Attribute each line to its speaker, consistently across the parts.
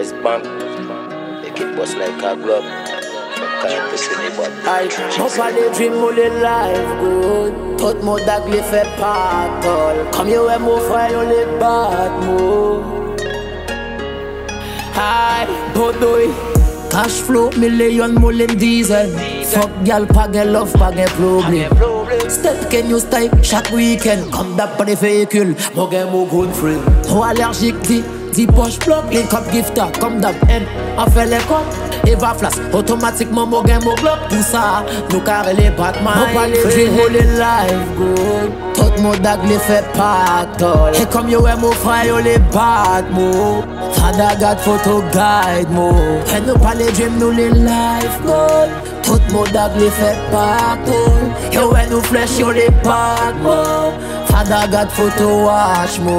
Speaker 1: Buzz bump, make it bust like a glove. Can't to trinibad.
Speaker 2: Aïe, mon palais dream ou les life good. Tout mon dag les fait pas tol. Comme yo et mon frère yo les bat mo. Aïe, bodoy. Cash flow, million moulin diesel. Fuck gal, pas gen love, pas gen problem. Step can you style chaque weekend. Comme d'ap pas des véhicules, mon gen mon good friend. Trop allergique, dit poche bloc, link up gifter. Comme d'ap N, on fait les comptes. Eva flash, automatiquement mon gen mon bloc. Tout ça, nous carré les Batman. Mon palais dream ou les life good. Tout mon dag les fait pas tol. Et comme yo et mon frère yo les bat mo. Father God photo guide mo. Et nous palais dream nous les life good. Tout mon dag les fait pas tol. Yo et nous flesh yo les bat mo. Father God photo watch mo.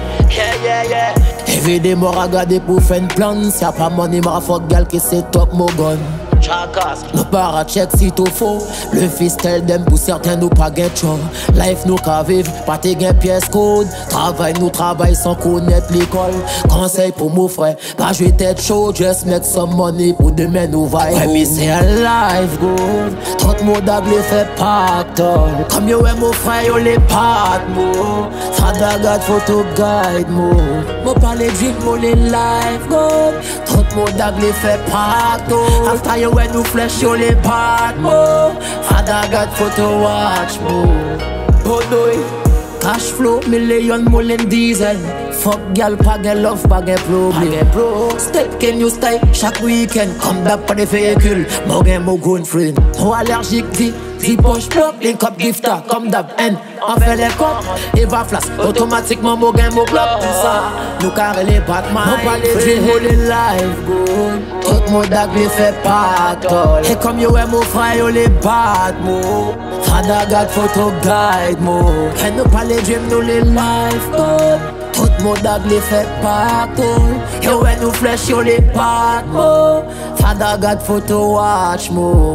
Speaker 2: Yeah. Évidemment, regarder pour faire une plan. Si y'a pas money, m'a fuck gal qui c'est top mon gun. Nous para check si tout faux. Le fils tel dem pour certains nous pas get chaud. Life nous ka vivre, pas te gen pièce code. Travail nous travail sans connaître l'école. Conseil pour mon frère, pas jouer tête chaud. Just make some money pour demain nous vaille. Ouais mais c'est un life good. Tout mon dag les fait pactole. Comme yo et mon frère yo les pat mo. Father God photo guide mo. Mon palais dream mo les life good. Tout mon dag les fait pactole. After you when you flesh you les bat mo. Father God photo watch mo. Bodoy. Cash flow, million moulin diesel. Fuck gal, pas gen love, pas gen problem. Step can you style chaque weekend. Comme d'ap pas des véhicules, mon gen mon good friend. Trop allergique, dit poche bloc, link up gifter. Comme d'ap N, on fait les comptes. Eva flash, automatiquement mon gen mon bloc. Tout ça, nous carré les Batman. Mon palais dream ou les life good. Tout mon dag les fait pas tol. Et comme yo et mon frère yo les bat mo. Father God photo guide mo. Et nous palais dream nous les life good. Tout mon dag les fait pas tol. Yo et nous flesh yo les bat mo. Father God photo watch mo.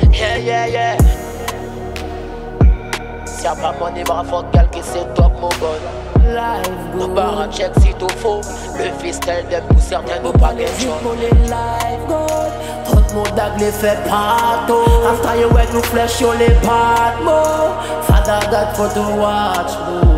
Speaker 2: Yeah. Si y'a pas money, m'a fuck gal qui c'est top mon gun. Nous para check si tout faux. Le fils tel dem pour certains nous pas get chaud. Tout mon dag les fait pas tol. After you when nous flesh yo les bat mo. Father God photo watch mo.